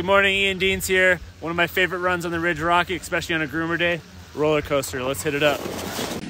Good morning, Ian Deans here. One of my favorite runs on the Ridge Rocky, especially on a groomer day. Roller coaster, let's hit it up.